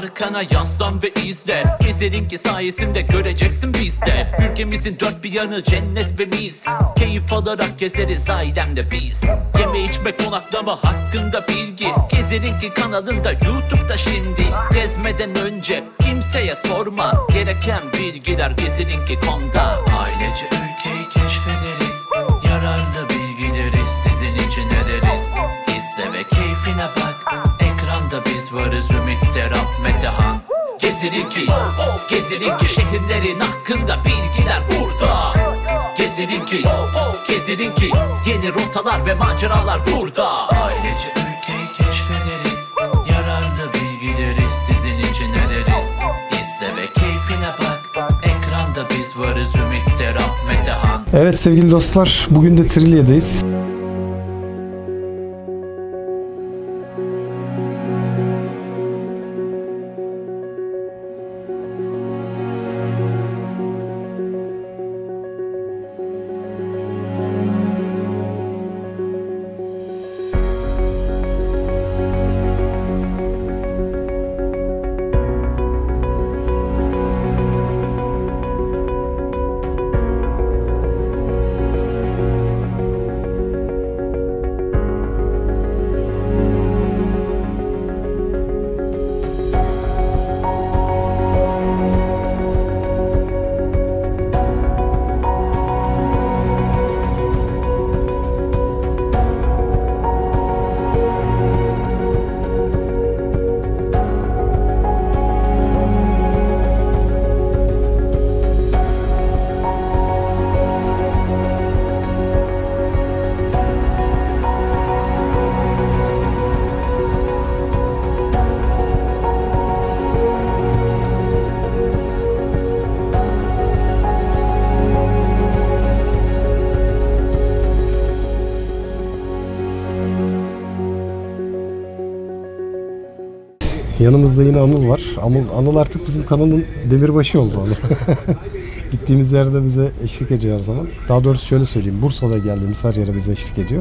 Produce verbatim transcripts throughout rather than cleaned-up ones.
Arkana yaslan ve izle. Gezerin ki sayesinde göreceksin bizde. Ülkemizin dört bir yanı cennet ve mis. Keyif alarak gezeriz ailemde biz. Yeme içme konaklama hakkında bilgi. Gezerin ki kanalında YouTube'da şimdi. Gezmeden önce kimseye sorma. Gereken bilgiler gezerin ki komda. Ailece ülkeyi keşfederiz. Yararlı bilgileri sizin için ederiz. İzle ve keyfine bak. Ekranda biz varız, Ümit, Serap, Metehan. Gezerin ki, gezerin ki şehirlerin hakkında bilgiler burada. Gezerin ki, gezerin ki yeni rotalar ve maceralar burada. Ailece ülkeyi keşfederiz. Yararlı bilgileri sizin için ederiz. İzle ve keyfine bak. Ekranda biz varız, Ümit, Serap, Metehan. Evet sevgili dostlar, bugün de Trilye'deyiz. Yanımızda yine Anıl var. Anıl, Anıl artık bizim kanalın demirbaşı oldu. Gittiğimiz yerde bize eşlik ediyor her zaman. Daha doğrusu şöyle söyleyeyim. Bursa'da geldiğimiz her yere bize eşlik ediyor.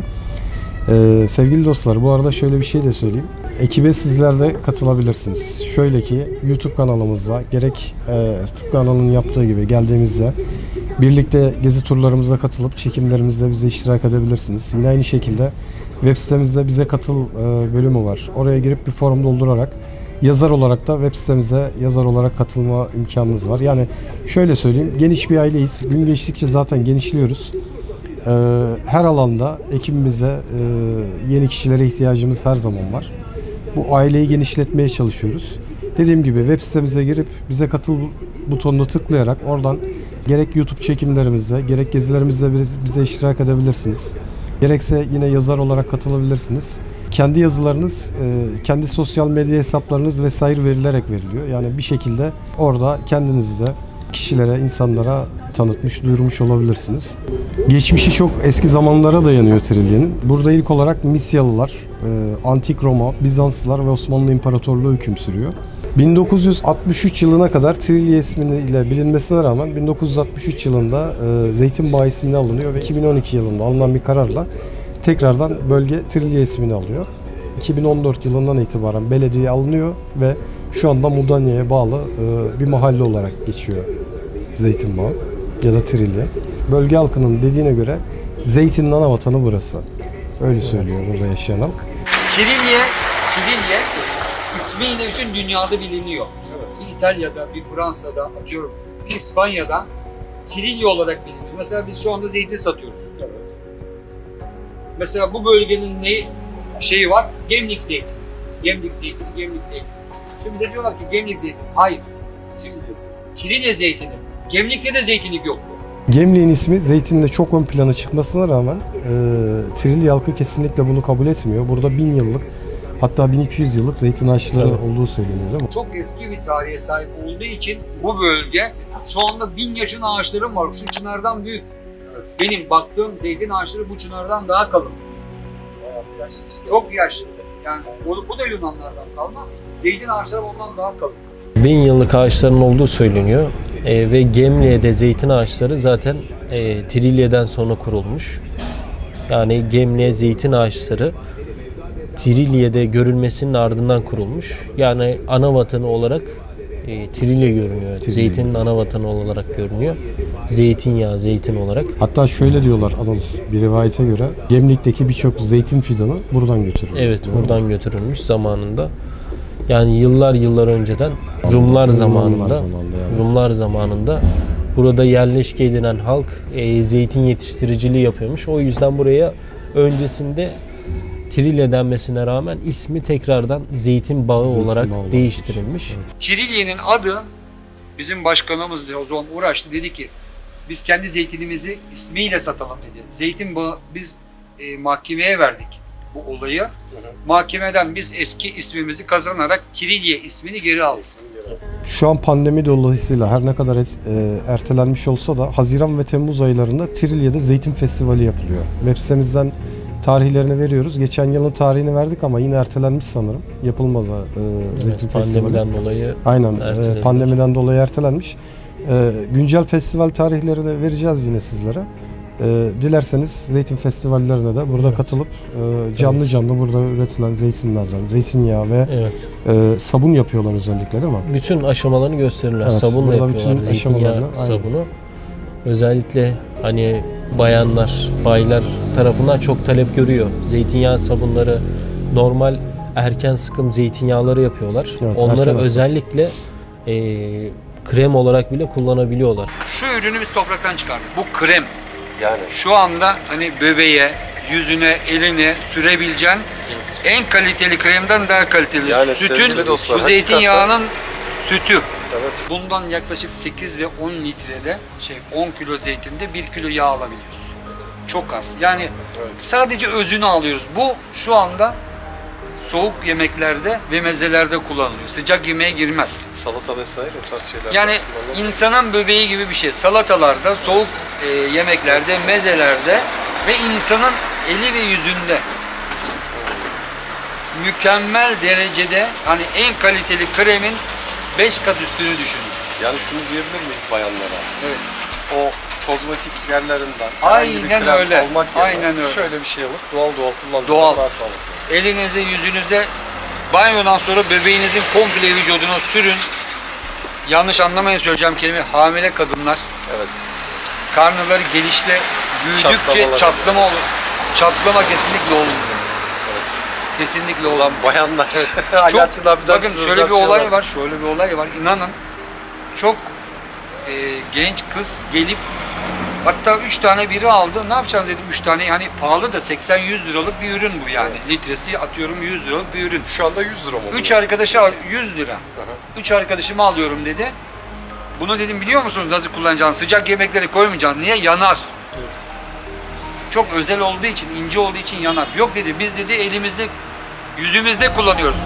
Ee, sevgili dostlar, bu arada şöyle bir şey de söyleyeyim. Ekibe sizler de katılabilirsiniz. Şöyle ki YouTube kanalımızda gerek e, tıpkı Anıl'ın yaptığı gibi geldiğimizde birlikte gezi turlarımıza katılıp çekimlerimizde bize iştirak edebilirsiniz. Yine aynı şekilde web sitemizde bize katıl e, bölümü var. Oraya girip bir form doldurarak yazar olarak da web sitemize yazar olarak katılma imkanınız var. Yani şöyle söyleyeyim, geniş bir aileyiz. Gün geçtikçe zaten genişliyoruz. Ee, her alanda ekibimize, e, yeni kişilere ihtiyacımız her zaman var. Bu aileyi genişletmeye çalışıyoruz. Dediğim gibi web sitemize girip bize katıl butonuna tıklayarak oradan gerek YouTube çekimlerimizde, gerek gezilerimizde bize iştirak edebilirsiniz. Gerekse yine yazar olarak katılabilirsiniz. Kendi yazılarınız, kendi sosyal medya hesaplarınız vesaire verilerek veriliyor. Yani bir şekilde orada kendinizi de kişilere, insanlara tanıtmış, duyurmuş olabilirsiniz. Geçmişi çok eski zamanlara dayanıyor Trilye'nin. Burada ilk olarak Misyalılar, Antik Roma, Bizanslılar ve Osmanlı İmparatorluğu hüküm sürüyor. bin dokuz yüz altmış üç yılına kadar Trilye ismiyle bilinmesine rağmen bin dokuz yüz altmış üç yılında e, Zeytinbağı ismini alınıyor ve iki bin on iki yılında alınan bir kararla tekrardan bölge Trilye ismini alıyor. iki bin on dört yılından itibaren belediye alınıyor ve şu anda Mudanya'ya bağlı e, bir mahalle olarak geçiyor Zeytinbağı ya da Trilye. Bölge halkının dediğine göre zeytinin ana vatanı burası. Öyle söylüyor burada yaşayan halk. Trilye, Trilye İsmiyle bütün dünyada biliniyor. Evet. Bir İtalya'da, bir Fransa'da, atıyorum bir İspanya'da Trilye olarak biliniyor. Mesela biz şu anda zeytin satıyoruz. Evet. Mesela bu bölgenin ne şeyi var? Gemlik zeytin. Gemlik zeytin, Gemlik zeytin. Şimdi bize diyorlar ki Gemlik zeytin. Hayır. Trilye zeytin. Trilye zeytini. Gemlik'te de zeytinlik yok. Gemlik'in ismi zeytinle çok ön plana çıkmasına rağmen e, Trilye halkı kesinlikle bunu kabul etmiyor. Burada bin yıllık, hatta bin iki yüz yıllık zeytin ağaçları evet. olduğu söyleniyor değil mi? Çok eski bir tarihe sahip olduğu için bu bölge şu anda bin yaşın ağaçlarım var. Şu çınardan büyük. Evet. Benim baktığım zeytin ağaçları bu çınardan daha kalın. Yaşlı. Çok yaşlı. Yani bu, bu da Yunanlardan kalma. Zeytin ağaçları ondan daha kalın. Bin yıllık ağaçların olduğu söyleniyor e, ve Gemlik'te zeytin ağaçları zaten e, Trilye'den sonra kurulmuş. Yani Gemlik'e zeytin ağaçları Trilye'de görülmesinin ardından kurulmuş. Yani ana vatanı olarak e, Trilye görünüyor. Trilye. Zeytinin ana vatanı olarak görünüyor. Zeytinyağı, zeytin olarak. Hatta şöyle diyorlar Anıl, bir rivayete göre Gemlik'teki birçok zeytin fidanı buradan götürülüyor. Evet, buradan götürülmüş zamanında. Yani yıllar yıllar önceden Rumlar zamanında zamanında yani. Rumlar zamanında burada yerleşke edilen halk e, zeytin yetiştiriciliği yapıyormuş. O yüzden buraya öncesinde Trilye denmesine rağmen ismi tekrardan Zeytin Bağı Zeytin olarak Bağı değiştirilmiş. Evet. Trilye'nin adı bizim başkanımız da o zaman uğraştı, dedi ki biz kendi zeytinimizi ismiyle satalım dedi. Zeytin Bağı, biz e, mahkemeye verdik bu olayı. Hı hı. Mahkemeden biz eski ismimizi kazanarak Trilye ismini geri aldık. Şu an pandemi dolayısıyla her ne kadar et, e, ertelenmiş olsa da Haziran ve Temmuz aylarında Trilye'de Zeytin Festivali yapılıyor. Web sitemizden tarihlerini veriyoruz. Geçen yılın tarihini verdik ama yine ertelenmiş sanırım. Yapılmadı e, Zeytin Evet, Festivali. pandemiden dolayı Aynen. ertelenmiş. E, pandemiden dolayı ertelenmiş. E, güncel festival tarihlerini vereceğiz yine sizlere. E, dilerseniz Zeytin Festivallerine de burada Evet. katılıp e, canlı canlı burada üretilen zeytinlerden, zeytinyağı ve evet. e, sabun yapıyorlar özellikle, değil mi? Bütün aşamalarını gösterirler. Evet, Sabunla burada yapıyorlar. bütün Zeytinyağı aşamalarını, aynen. sabunu. Özellikle hani bayanlar, baylar tarafından çok talep görüyor. Zeytinyağı sabunları, normal erken sıkım zeytinyağları yapıyorlar. Evet, Onları erken özellikle e, krem olarak bile kullanabiliyorlar. Şu ürünü biz topraktan çıkardık. Bu krem. Yani Şu anda hani bebeğe, yüzüne, eline sürebileceğin en kaliteli kremden daha kaliteli. Yani Sütün, sevgili dostlar, bu zeytinyağının sütü. evet. Bundan yaklaşık sekiz ve on litrede, şey on kilo zeytinde bir kilo yağ alabiliyoruz. Çok az. Yani Evet. sadece özünü alıyoruz. Bu şu anda soğuk yemeklerde ve mezelerde kullanılıyor. Sıcak yemeğe girmez. Salata vesaire o tarz şeyler. Yani insanın böbeği gibi bir şey. Salatalarda, soğuk e, yemeklerde, mezelerde ve insanın eli ve yüzünde mükemmel derecede, hani en kaliteli kremin beş kat üstünü düşünün. Yani şunu diyebilir miyiz bayanlara? Evet. O kozmetik yerlerinden Aynen herhangi bir krem öyle. almak yerine Aynen öyle. şöyle bir şey alıp doğal doğal kullanmak Doğal. daha sağlıklı. Elinize, yüzünüze, banyodan sonra bebeğinizin komple vücuduna sürün. Yanlış anlamayın söyleyeceğim kelime. Hamile kadınlar Evet. karnları gelişle büyüdükçe Çatlamalar çatlama olur. Çatlama kesinlikle olur. Evet. Kesinlikle olur. Ulan bayanlar. Çok, Alaaddin abiden bakın size şöyle bir uzatıyorlar. olay var, şöyle bir olay var. İnanın çok e, genç kız gelip hatta üç tane biri aldı. Ne yapacaksınız dedim üç tane. Yani pahalı da seksen yüz liralık bir ürün bu yani. Litresi atıyorum yüz liralık bir ürün. Şu anda yüz lira mı? Üç arkadaşı al yüz lira. Üç arkadaşımı alıyorum dedi. Bunu dedim biliyor musunuz nasıl kullanacağını? Sıcak yemekleri koymayacaksın. Niye? Yanar. Çok özel olduğu için, ince olduğu için yanar. Yok dedi, biz dedi elimizde, yüzümüzde kullanıyoruz.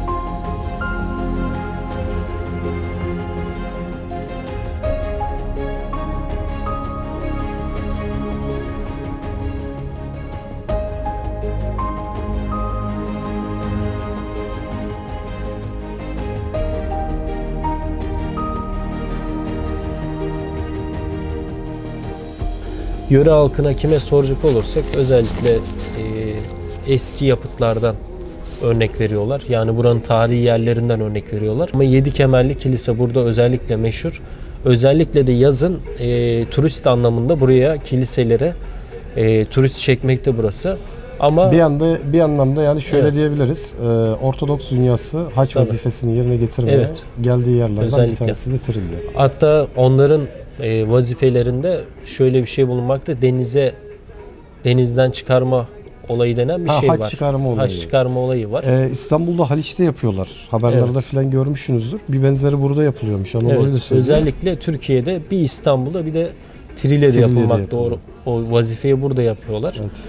Yöre halkına kime soracak olursak özellikle e, eski yapıtlardan örnek veriyorlar. Yani buranın tarihi yerlerinden örnek veriyorlar. Ama Yedikemerli Kilise burada özellikle meşhur. Özellikle de yazın e, turist anlamında buraya kiliselere e, turist çekmekte burası. Ama Bir anda bir anlamda yani şöyle Evet. diyebiliriz. E, Ortodoks dünyası hac Tabii. vazifesini yerine getirmeye Evet. geldiği yerlerden bir Özellikle. tanesi de Trilye. hatta onların e, vazifelerinde şöyle bir şey bulunmakta. Denize denizden çıkarma olayı denen bir Ha, şey hac var. çıkarma olayı. Hac çıkarma olayı var. Ee, İstanbul'da Haliç'te yapıyorlar. Haberlerde Evet. falan görmüşsünüzdür. Bir benzeri burada yapılıyormuş. Anadolu'yu da Evet, söyleyeyim. özellikle Türkiye'de bir İstanbul'da bir de Trilye'de Trilye'de yapılmakta. yapılıyor. Doğru. O vazifeyi burada yapıyorlar. Evet.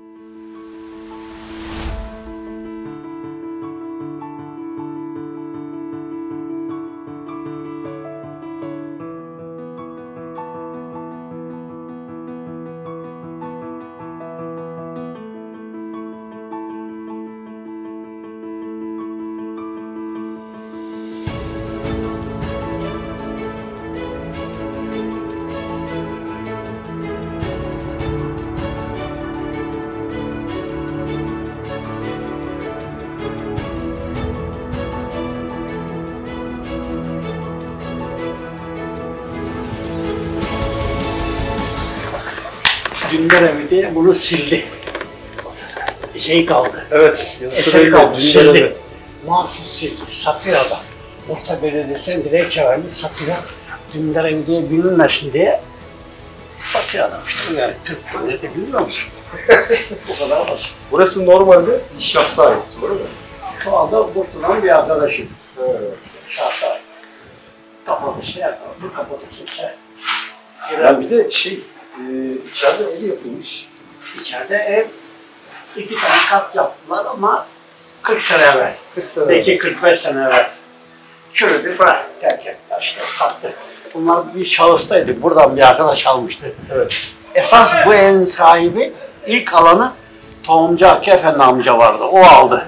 Dündar Evi diye bunu sildi. Şey kaldı. Evet. Yazısı Eser belli kaldı. oldu. Sildi. Mahsus sildi. Satıyor adam. Bursa Belediyesi'nin direkt çevirmiş satıyor. Dündar Evi diye bilinmesin diye satıyor adam işte. Yani Türk milleti bilmiyor musun? Bu kadar basit. Burası normalde şahsa ait. Doğru mu? Şu anda Bursa'dan bir arkadaşım. Evet. Şahsa ait. Kapalı işte. her tarafı kapalı kimse. Yani bir de şey, e, içeride ev yapılmış. İçeride ev iki tane kat yaptılar ama kırk sene evvel. kırk sene Belki kırk beş sene evvel. Çürüdü, bırak, terk ettiler işte, sattı. Bunlar bir şahıstaydı, buradan bir arkadaş almıştı. Evet. Esas bu evin sahibi, ilk alanı Tohumcu Hakkı Efendi amca vardı, o aldı.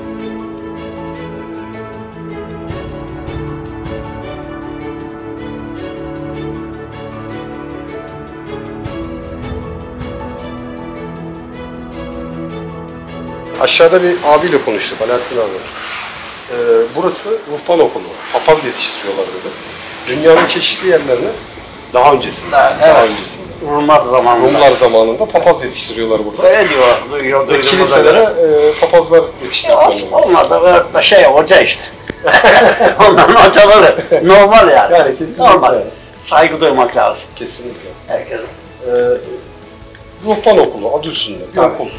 Aşağıda bir abiyle konuştuk, Alaaddin abi. Ee, burası ruhban okulu, papaz yetiştiriyorlar dedi. Dünyanın çeşitli yerlerine daha öncesinde, daha Evet. öncesinde. Rumlar zamanında. Rumlar zamanında papaz yetiştiriyorlar burada. Öyle diyor, duyuyor, Ve duyduğumuza kiliselere göre. e, papazlar Ya, yetiştiriyorlar. onlar da öğretmen şey, hoca işte. Onların hocaları, normal yani. Yani kesinlikle. Normal. Saygı duymak lazım. Kesinlikle. Herkesin. Ee, ruhban okulu adı üstünde bir Tabii. okul.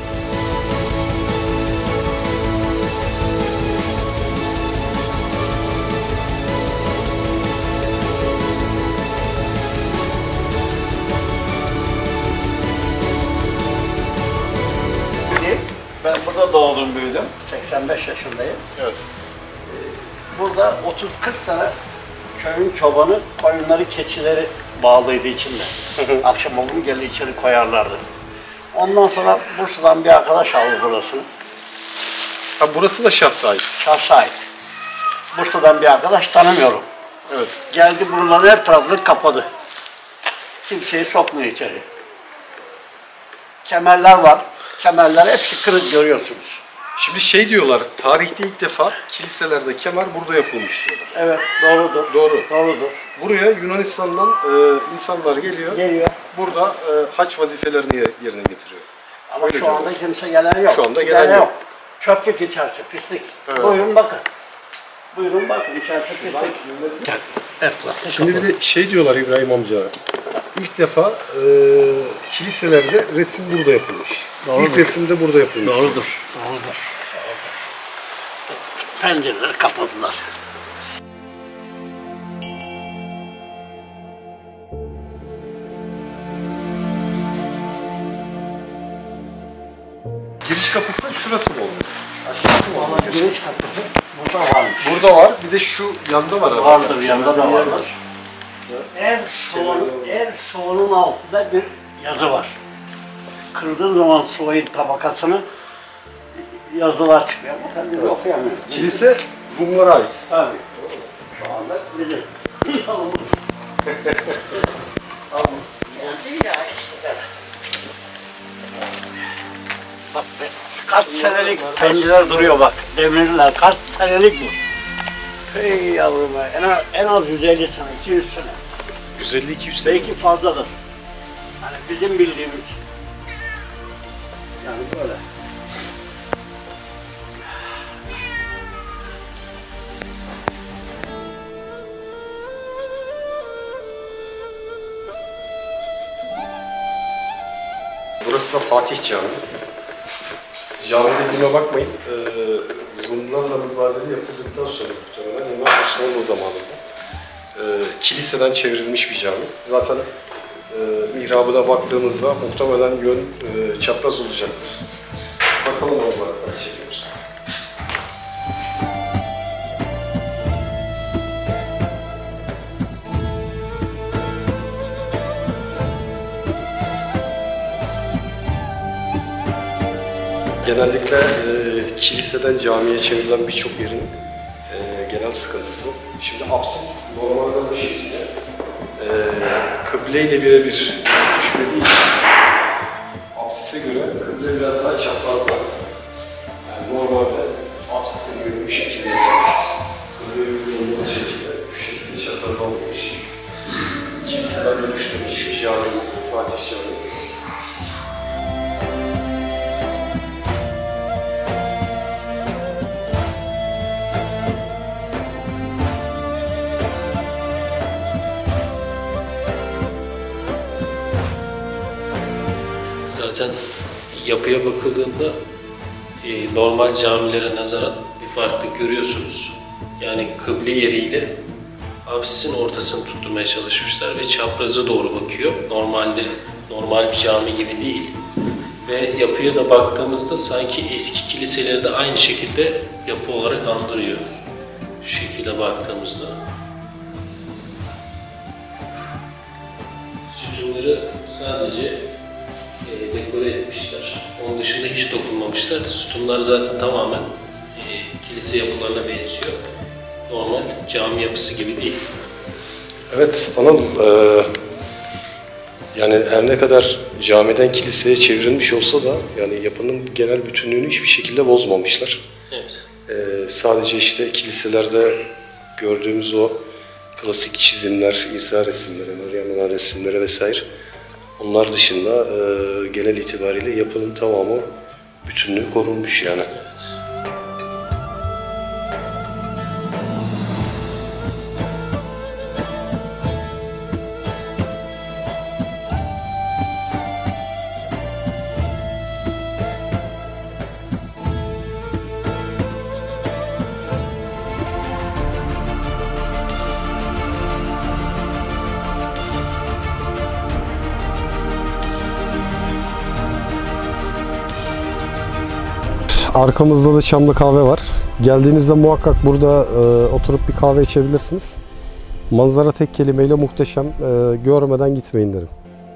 Ben burada doğdum, büyüdüm. seksen beş yaşındayım. Evet. Burada otuz kırk sene köyün çobanı koyunları, keçileri bağlıydı içinde. Akşam oldu mu gelir içeri koyarlardı. Ondan sonra Bursa'dan bir arkadaş aldı burasını. Ha, burası da şahsa ait. Şahsa ait. Bursa'dan bir arkadaş, tanımıyorum. Evet. Geldi buraların her tarafını kapadı. Kimseyi sokmuyor içeri. Kemerler var. Kemerler hepsi kırık, görüyorsunuz. Şimdi şey diyorlar, tarihte ilk defa kiliselerde kemer burada yapılmış diyorlar. Evet, doğrudur. Doğru. Doğrudur. Buraya Yunanistan'dan e, insanlar geliyor. Geliyor. Burada e, haç vazifelerini ye- yerine getiriyor. Ama Öyle şu anda diyorlar. kimse gelen yok. Şu anda gelen yok. Çöplük içerisi, pislik. Evet. Buyurun bakın. Buyurun bakın, içerisi pislik. Etrafı Şimdi bir kapalı. de şey diyorlar İbrahim amca, ilk defa e, kiliselerde resim burada yapılmış. Doğrudur. İlk resim de burada yapılmış. Doğrudur. Doğrudur. Doğrudur. Pencereleri kapadılar. Giriş kapısı şurası mı oluyor? Aşağısı mı Valla oluyor? giriş kapısı burada varmış. Burada var, bir de şu yanda var. herhalde. Vardır, yanında da Bir yer vardır. Er soğanın, er soğanın altında bir yazı var. Kırdığın zaman soğanın tabakasını yazılar çıkıyor. Ama tabii okuyamıyorum. Kilise Rumlara ait. Tabii. Şu anda bizim yolumuz. Tamam. Yani ya işte böyle. Bak be, kaç senelik pencereler duruyor bak. Demirler kaç senelik bu. Hey yavrum be, en az, en az yüz elli sene, iki yüz sene. yüz elli iki yüz sene. Belki fazladır. Yani bizim bildiğimiz. Yani böyle. Burası da Fatih Camii. Cami dediğime bakmayın. Ee, Rumlarla mübadele yapıldıktan sonra muhtemelen yine Osmanlı zamanında e, kiliseden çevrilmiş bir cami. Zaten e, mihrabına baktığımızda muhtemelen yön e, çapraz olacaktır. Bakalım o zaman çekiyoruz. Genellikle e, kiliseden camiye çevrilen birçok yerin e, genel sıkıntısı. Şimdi apsis normalde bu şekilde e, kıbleyle birebir düşmediği için apsise göre kıble biraz daha çaprazda. Yani normalde apsisin göre bu şekilde kıble uygulanması şekilde şu şekilde çapraz alınmış. Kiliseden dönüştürmüş bir cami, Fatih Camii. Zaten yapıya bakıldığında e, normal camilere nazaran bir farklılık görüyorsunuz. Yani kıble yeriyle apsisin ortasını tutturmaya çalışmışlar ve çapraza doğru bakıyor. Normalde normal bir cami gibi değil. Ve yapıya da baktığımızda sanki eski kiliseleri de aynı şekilde yapı olarak andırıyor. Şu şekilde baktığımızda. Sütunları sadece e, dekore etmişler. Onun dışında hiç dokunmamışlar. Sütunlar zaten tamamen e, kilise yapılarına benziyor. Normal cami yapısı gibi değil. Evet Anıl, e, yani her ne kadar camiden kiliseye çevrilmiş olsa da yani yapının genel bütünlüğünü hiçbir şekilde bozmamışlar. Evet. E, sadece işte kiliselerde gördüğümüz o klasik çizimler, İsa resimleri, Meryem Ana resimleri vesaire. Onlar dışında e, genel itibariyle yapının tamamı bütünlüğü korunmuş yani. Arkamızda da çamlı kahve var. Geldiğinizde muhakkak burada e, oturup bir kahve içebilirsiniz. Manzara tek kelimeyle muhteşem. E, görmeden gitmeyin derim.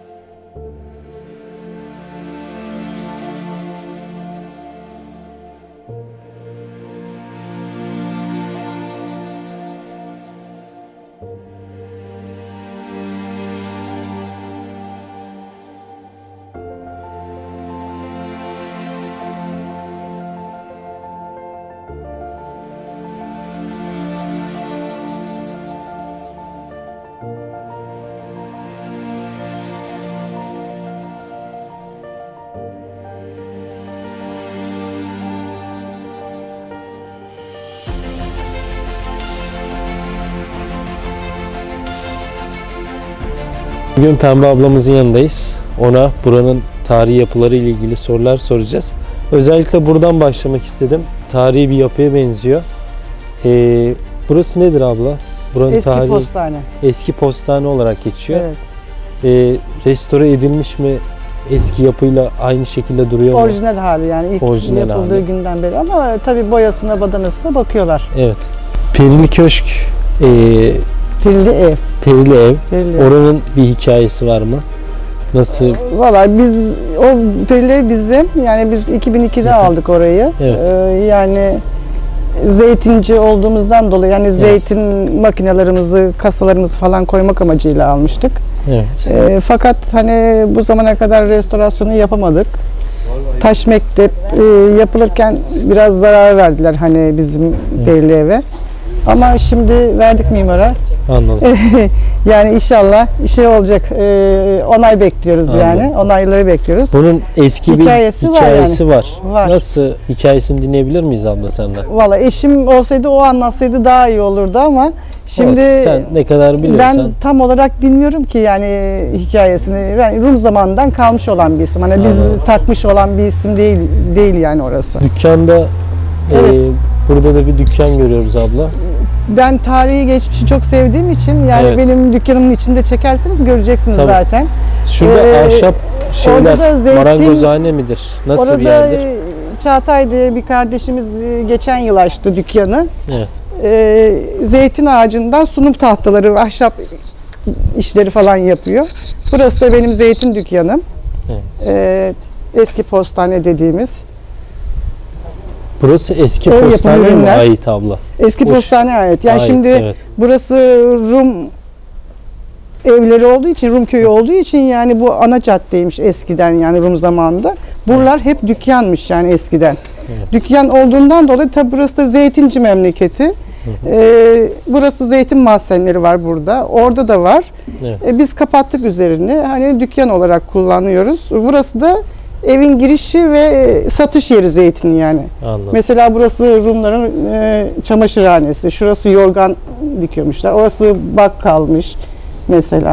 Bugün Pembe ablamızın yanındayız. Ona buranın tarihi yapıları ile ilgili sorular soracağız. Özellikle buradan başlamak istedim. Tarihi bir yapıya benziyor. Ee, burası nedir abla? Buranın Eski tarihi, postane. Eski postane olarak geçiyor. Evet. Ee, restore edilmiş mi? Eski yapıyla aynı şekilde duruyor mu? Orijinal hali yani ilk Orijinal yapıldığı hali. günden beri ama tabii boyasına, badanasına bakıyorlar. Evet. Perili Köşk, e, Pirli ev. Perili Ev. Perili ev. Oranın bir hikayesi var mı? Nasıl? Valla biz o Pirli ev bizim yani biz iki bin ikide aldık orayı. Evet. Ee, yani zeytinci olduğumuzdan dolayı yani zeytin makinelerimizi, kasalarımızı falan koymak amacıyla almıştık. Evet. E, fakat hani bu zamana kadar restorasyonu yapamadık. Taş mektep e, yapılırken biraz zarar verdiler hani bizim Pirli eve. Ama şimdi verdik mimara. Anladım. Yani inşallah şey olacak. E, onay bekliyoruz Anladım. yani. Onayları bekliyoruz. Bunun eski Hikayesi bir var hikayesi yani. var. Var. Nasıl, hikayesini dinleyebilir miyiz abla senden? Valla eşim olsaydı o anlatsaydı daha iyi olurdu ama şimdi Olsun, sen ne kadar biliyorsan. ben tam olarak bilmiyorum ki yani hikayesini. Yani Rum zamanından kalmış olan bir isim. Hani biz Anladım. takmış olan bir isim değil değil yani orası. Dükkanda Evet. e, burada da bir dükkan görüyoruz abla. Ben tarihi geçmişi çok sevdiğim için yani Evet. benim dükkanımın içinde çekerseniz göreceksiniz Tabii. zaten. Şurada Ee, ahşap şeyler, orada da zeytin- marangozhane midir? Nasıl Orada bir yerdir? e, Çağatay diye bir kardeşimiz e, geçen yıl açtı dükkanı. Evet. E, zeytin ağacından sunum tahtaları, ahşap işleri falan yapıyor. Burası da benim zeytin dükkanım. Evet. E, eski postane dediğimiz. Burası eski Ev yapımı postane mi ürünler. ait abla? Eski Hoş. postane ait. Yani Ait, şimdi evet. burası Rum evleri olduğu için, Rum köyü olduğu için yani bu ana caddeymiş eskiden yani Rum zamanında. Buralar hep dükkanmış yani eskiden. Evet. Dükkan olduğundan dolayı tabi burası da zeytinci memleketi. Ee, burası zeytin mahzenleri var burada. Orada da var. Evet. Ee, biz kapattık üzerini. Hani dükkan olarak kullanıyoruz. Burası da evin girişi ve satış yeri zeytin yani. Anladım. Mesela burası Rumların e, çamaşırhanesi. Şurası yorgan dikiyormuşlar. Orası bakkalmış mesela.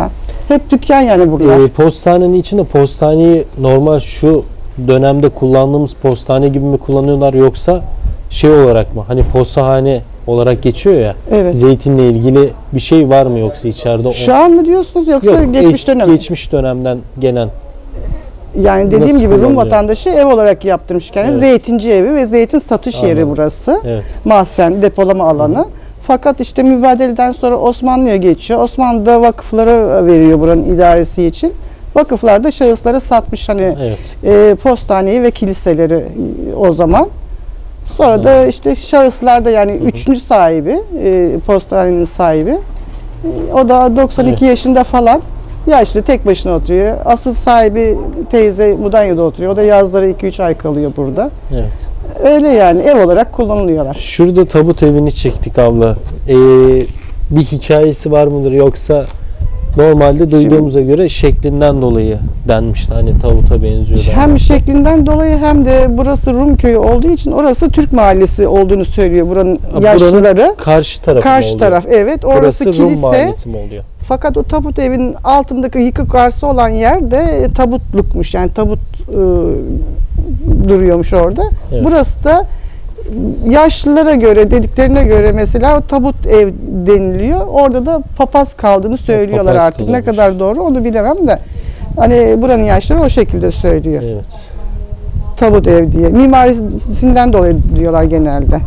Hep dükkan yani burada. E, postanenin içinde postaneyi normal şu dönemde kullandığımız postane gibi mi kullanıyorlar yoksa şey olarak mı? Hani posahane olarak geçiyor ya. Evet. Zeytinle ilgili bir şey var mı yoksa içeride? Şu an mı diyorsunuz yoksa Yok, geçmiş eski, dönem? geçmiş dönemden gelen. Yani dediğim Nasıl gibi Rum kullanılıyor? vatandaşı ev olarak yaptırmış kendine. Evet. Zeytinci evi ve zeytin satış yeri Anladım. burası. Evet. Mahzen, depolama alanı. Hı. Fakat işte mübadeleden sonra Osmanlı'ya geçiyor. Osmanlı da vakıflara veriyor buranın idaresi için. Vakıflar da şahıslara satmış hani Evet. e, postaneyi ve kiliseleri o zaman. Sonra evet. da işte şahıslar da yani hı hı. üçüncü sahibi, e, postanenin sahibi. E, o da doksan iki evet. yaşında falan. Yaşlı tek başına oturuyor. Asıl sahibi teyze Mudanya'da oturuyor. O da yazları iki üç ay kalıyor burada. Evet. Öyle yani ev olarak kullanılıyorlar. Şurada tabut evini çektik abla. Ee, bir hikayesi var mıdır yoksa normalde duyduğumuza Şimdi, göre şeklinden dolayı denmişti. Hani tabuta benziyor. Hem denmişti. Şeklinden dolayı hem de burası Rum köyü olduğu için orası Türk mahallesi olduğunu söylüyor buranın ha, yaşlıları. Buranın karşı tarafı Karşı mı taraf evet. Orası Burası kilise. Rum mahallesi mi oluyor? Fakat o tabut evinin altındaki yıkık arsa olan yer de tabutlukmuş. Yani tabut e, duruyormuş orada. Evet. Burası da yaşlılara göre, dediklerine göre mesela tabut ev deniliyor. Orada da papaz kaldığını söylüyorlar papaz artık. Kalıyormuş. Ne kadar doğru onu bilemem de. Hani buranın yaşlıları o şekilde söylüyor. Evet. Tabut ev diye. Mimarisinden dolayı diyorlar genelde.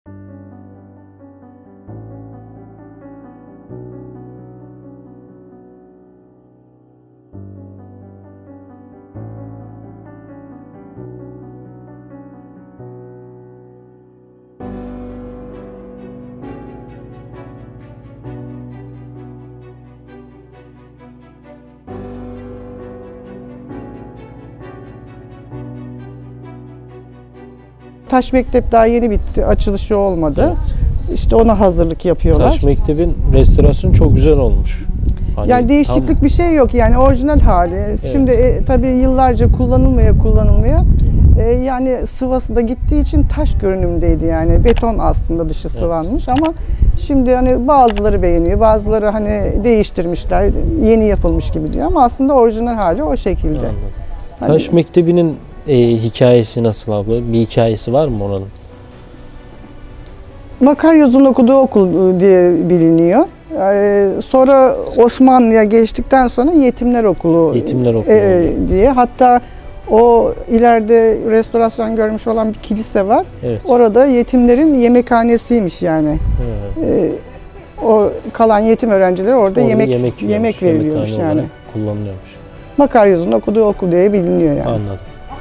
Taş Mektep daha yeni bitti. Açılışı olmadı. Evet. İşte ona hazırlık yapıyorlar. Taş Mektep'in restorasyonu çok güzel olmuş. Hani yani değişiklik tam... bir şey yok. Yani orijinal hali. Evet. Şimdi e, tabii yıllarca kullanılmaya kullanılmaya e, yani sıvası da gittiği için taş görünümdeydi yani. Beton aslında dışı sıvanmış evet. Ama şimdi hani bazıları beğeniyor. Bazıları hani değiştirmişler. Yeni yapılmış gibi diyor ama aslında orijinal hali o şekilde. Hani... Taş Mektebi'nin E, hikayesi nasıl abla? Bir hikayesi var mı oranın? Makaryos'un okuduğu okul diye biliniyor. Ee, sonra Osmanlı'ya geçtikten sonra Yetimler Okulu, Yetimler Okulu e, diye. Hatta o ileride restorasyon görmüş olan bir kilise var. Evet. Orada yetimlerin yemekhanesiymiş yani. Evet. Ee, o kalan yetim öğrenciler orada, orada yemek yemek, yemek veriliyormuş yani. Kullanılıyormuş. Makaryos'un okuduğu okul diye biliniyor yani. Anladım.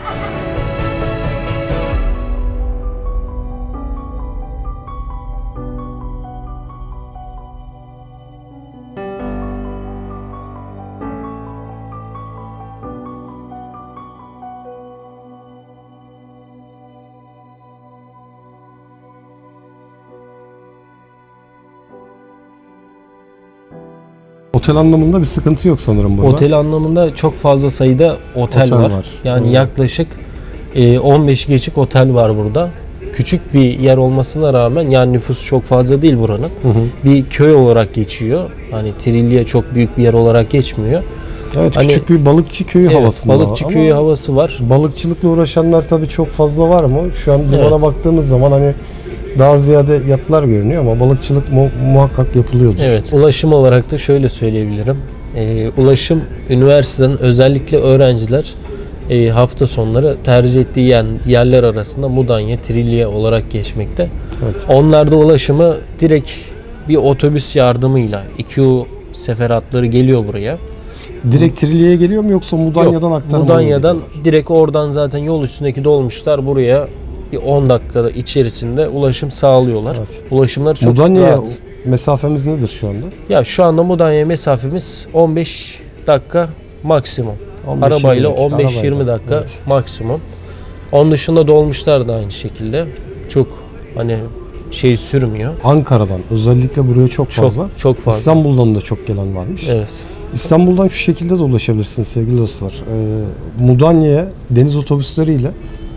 Otel anlamında bir sıkıntı yok sanırım burada. Otel anlamında çok fazla sayıda otel, otel var. var. Yani hmm. yaklaşık on beş geçik otel var burada. Küçük bir yer olmasına rağmen yani nüfusu çok fazla değil buranın. Hı hı. Bir köy olarak geçiyor. Hani Trilye çok büyük bir yer olarak geçmiyor. Evet hani, küçük bir balıkçı köyü evet, havasında balıkçı köyü havası var. Balıkçılıkla uğraşanlar tabii çok fazla var mı? Şu an limana evet. baktığımız zaman hani daha ziyade yatlar görünüyor ama balıkçılık mu- muhakkak yapılıyordur. Evet, ulaşım olarak da şöyle söyleyebilirim. Ee, ulaşım üniversiteden özellikle öğrenciler e, hafta sonları tercih ettiği yer, yerler arasında Mudanya, Trilye olarak geçmekte. Evet. Onlarda ulaşımı direkt bir otobüs yardımıyla iki U seferatları geliyor buraya. Direkt Trilye'ye geliyor mu yoksa Mudanya'dan aktarma? Mudanya'dan direkt oradan zaten yol üstündeki dolmuşlar buraya bir on dakikada içerisinde ulaşım sağlıyorlar. Evet. Ulaşımlar çok Mudanya'ya rahat. Mesafemiz nedir şu anda? Ya şu anda Mudanya'ya mesafemiz on beş dakika maksimum. Arabayla on beş yirmi dakika evet. maksimum. Onun dışında dolmuşlar da aynı şekilde. Çok hani şey sürmüyor. Ankara'dan özellikle buraya çok fazla. Çok, çok fazla. İstanbul'dan da çok gelen varmış. Evet. İstanbul'dan şu şekilde de ulaşabilirsiniz sevgili dostlar. Ee, Mudanya'ya deniz otobüsleriyle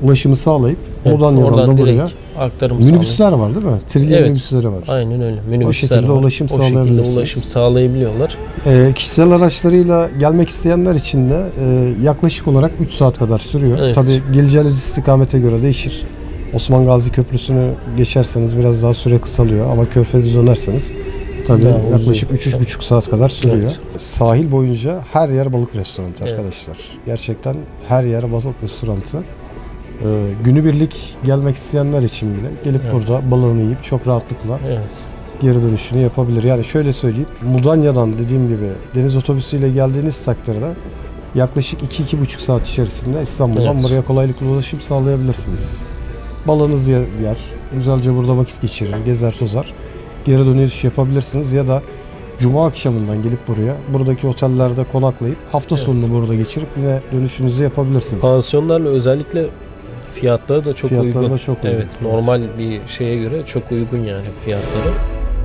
ulaşımı sağlayıp Evet, Mudanya'dan oradan da buraya direkt aktarım minibüsler var değil mi? Trilye Evet. minibüsleri var. Aynen öyle. Minibüsler şekilde var. ulaşım O şekilde sağlayabilirsiniz. ulaşım sağlayabiliyorlar. Ee, kişisel araçlarıyla gelmek isteyenler için de e, yaklaşık olarak üç saat kadar sürüyor. Evet. Tabii geleceğiniz istikamete göre değişir. Osman Gazi Köprüsü'nü geçerseniz biraz daha süre kısalıyor ama Körfez'e dönerseniz tabii Daha yaklaşık uzun. üç üç buçuk saat kadar sürüyor. Evet. Sahil boyunca her yer balık restoranı Evet. arkadaşlar. Gerçekten her yer balık restoranı. Ee, günübirlik gelmek isteyenler için bile gelip Evet. burada balığını yiyip çok rahatlıkla Evet. geri dönüşünü yapabilir. Yani şöyle söyleyeyim. Mudanya'dan dediğim gibi deniz otobüsüyle geldiğiniz takdirde yaklaşık iki iki buçuk saat içerisinde İstanbul'dan Evet. buraya kolaylıkla ulaşım sağlayabilirsiniz. Balığınızı yer, güzelce burada vakit geçirir, gezer tozar. Geri dönüş yapabilirsiniz ya da Cuma akşamından gelip buraya buradaki otellerde konaklayıp hafta Evet. sonunu burada geçirip yine dönüşünüzü yapabilirsiniz. Pansiyonlarla özellikle fiyatları da çok Fiyatları uygun. da çok uygun. Evet, normal bir şeye göre çok uygun yani fiyatları.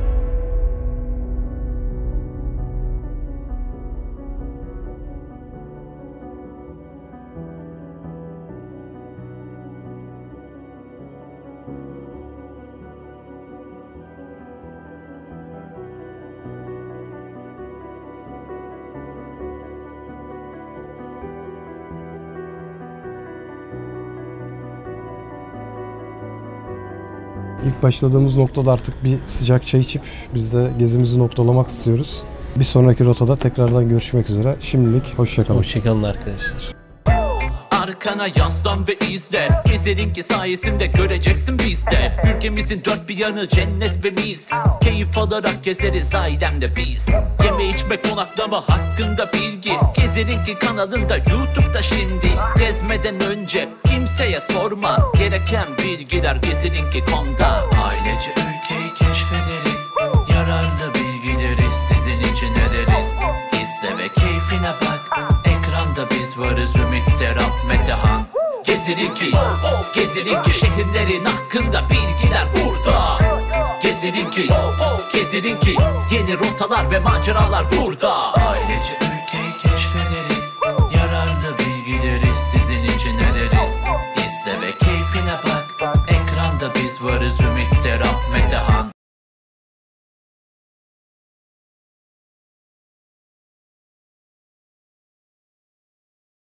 İlk başladığımız noktada artık bir sıcak çay içip biz de gezimizi noktalamak istiyoruz. Bir sonraki rotada tekrardan görüşmek üzere. Şimdilik hoşçakalın. Hoşçakalın arkadaşlar. Arkana yaslan ve izle. Gezerin ki sayesinde göreceksin bizde. Ülkemizin dört bir yanı cennet ve mis. Keyif alarak gezeriz ailemde biz. Yeme içme konaklama hakkında bilgi. Gezerin ki kanalında YouTube'da şimdi. Gezmeden önce kimseye sorma. Gereken bilgiler gezerin ki komda. Ailece ülkeyi keşfederiz. Yararlı bilgileri sizin için ederiz. İzle ve keyfine bak. Ekranda biz varız, Ümit, Serap, Metehan. Gezerin ki, gezerin ki şehirlerin hakkında bilgiler burada. Gezerin ki, gezerin ki yeni rotalar ve maceralar burada. Ailece ülkeyi